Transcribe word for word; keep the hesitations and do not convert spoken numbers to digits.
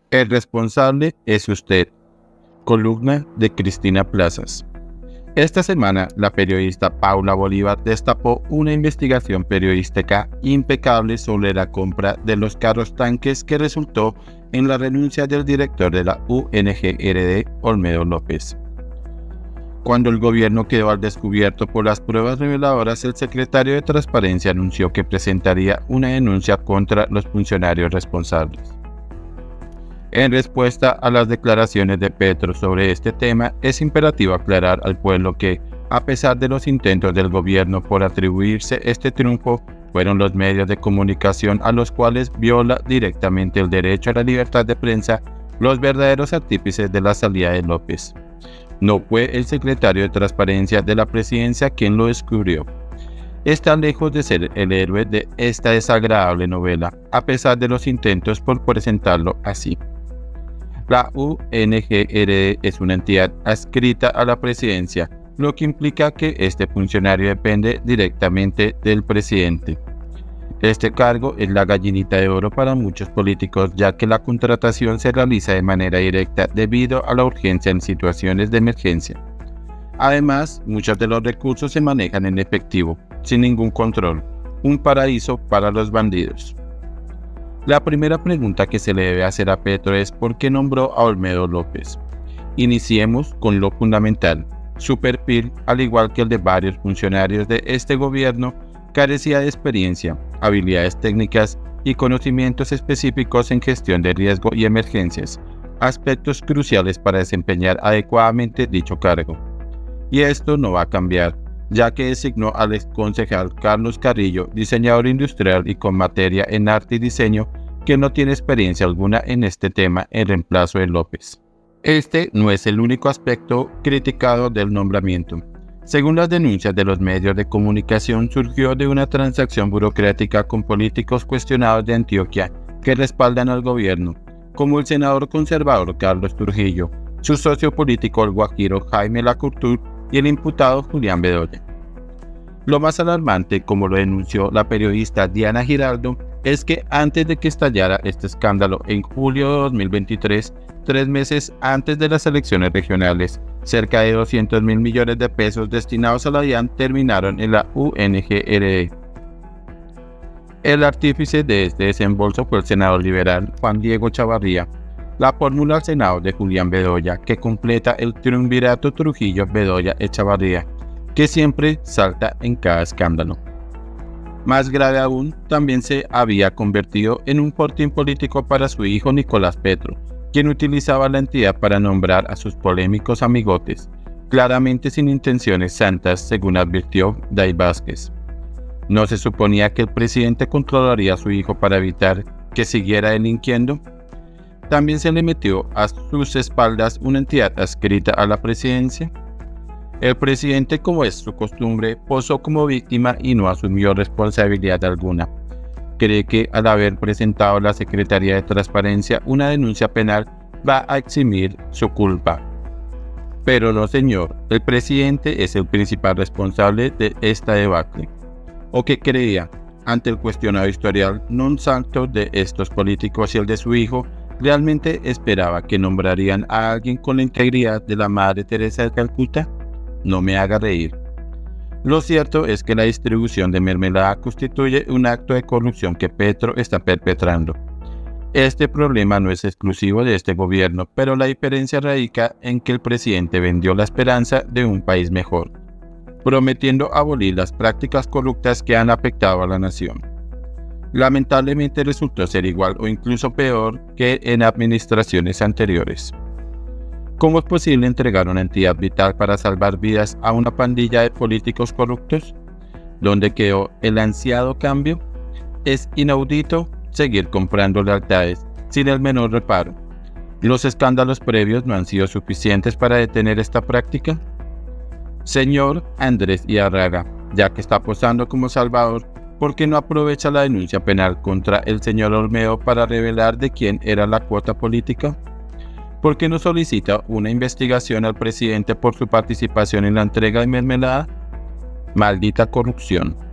El responsable es usted. Columna de Cristina Plazas. Esta semana, la periodista Paula Bolívar destapó una investigación periodística impecable sobre la compra de los carros tanques que resultó en la renuncia del director de la U N G R D, Olmedo López. Cuando el gobierno quedó al descubierto por las pruebas reveladoras, el secretario de Transparencia anunció que presentaría una denuncia contra los funcionarios responsables. En respuesta a las declaraciones de Petro sobre este tema, es imperativo aclarar al pueblo que, a pesar de los intentos del gobierno por atribuirse este triunfo, fueron los medios de comunicación a los cuales viola directamente el derecho a la libertad de prensa los verdaderos artífices de la salida de López. No fue el secretario de Transparencia de la Presidencia quien lo descubrió. Está lejos de ser el héroe de esta desagradable novela, a pesar de los intentos por presentarlo así. La U N G R D es una entidad adscrita a la presidencia, lo que implica que este funcionario depende directamente del presidente. Este cargo es la gallinita de oro para muchos políticos, ya que la contratación se realiza de manera directa debido a la urgencia en situaciones de emergencia. Además, muchos de los recursos se manejan en efectivo, sin ningún control, un paraíso para los bandidos. La primera pregunta que se le debe hacer a Petro es ¿por qué nombró a Olmedo López? Iniciemos con lo fundamental. Su perfil, al igual que el de varios funcionarios de este gobierno, carecía de experiencia, habilidades técnicas y conocimientos específicos en gestión de riesgo y emergencias, aspectos cruciales para desempeñar adecuadamente dicho cargo. Y esto no va a cambiar, ya que designó al exconcejal Carlos Carrillo, diseñador industrial y con materia en arte y diseño, que no tiene experiencia alguna en este tema en reemplazo de López. Este no es el único aspecto criticado del nombramiento. Según las denuncias de los medios de comunicación, surgió de una transacción burocrática con políticos cuestionados de Antioquia que respaldan al gobierno, como el senador conservador Carlos Trujillo, su socio político el guajiro Jaime Lacouture y el imputado Julián Bedoya. Lo más alarmante, como lo denunció la periodista Diana Giraldo, es que antes de que estallara este escándalo en julio de dos mil veintitrés, tres meses antes de las elecciones regionales, cerca de doscientos mil millones de pesos destinados a la DIAN terminaron en la U N G R D. El artífice de este desembolso fue el senador liberal Juan Diego Chavarría. La fórmula al Senado de Julián Bedoya, que completa el triunvirato Trujillo-Bedoya-Echavarría, que siempre salta en cada escándalo. Más grave aún, también se había convertido en un fortín político para su hijo Nicolás Petro, quien utilizaba la entidad para nombrar a sus polémicos amigotes, claramente sin intenciones santas, según advirtió Day Vázquez. ¿No se suponía que el presidente controlaría a su hijo para evitar que siguiera delinquiendo? También se le metió a sus espaldas una entidad adscrita a la presidencia. El presidente, como es su costumbre, posó como víctima y no asumió responsabilidad alguna. Cree que al haber presentado a la Secretaría de Transparencia una denuncia penal va a eximir su culpa. Pero no, señor, el presidente es el principal responsable de esta debacle. ¿O qué creía? Ante el cuestionado historial non santo de estos políticos y el de su hijo, ¿realmente esperaba que nombrarían a alguien con la integridad de la Madre Teresa de Calcuta? No me haga reír. Lo cierto es que la distribución de mermelada constituye un acto de corrupción que Petro está perpetrando. Este problema no es exclusivo de este gobierno, pero la diferencia radica en que el presidente vendió la esperanza de un país mejor, prometiendo abolir las prácticas corruptas que han afectado a la nación. Lamentablemente resultó ser igual o incluso peor que en administraciones anteriores. ¿Cómo es posible entregar una entidad vital para salvar vidas a una pandilla de políticos corruptos? ¿Dónde quedó el ansiado cambio? Es inaudito seguir comprando lealtades sin el menor reparo. ¿Los escándalos previos no han sido suficientes para detener esta práctica? Señor Andrés Iarraga, ya que está posando como salvador, ¿por qué no aprovecha la denuncia penal contra el señor Olmedo para revelar de quién era la cuota política? ¿Por qué no solicita una investigación al presidente por su participación en la entrega de mermelada? Maldita corrupción.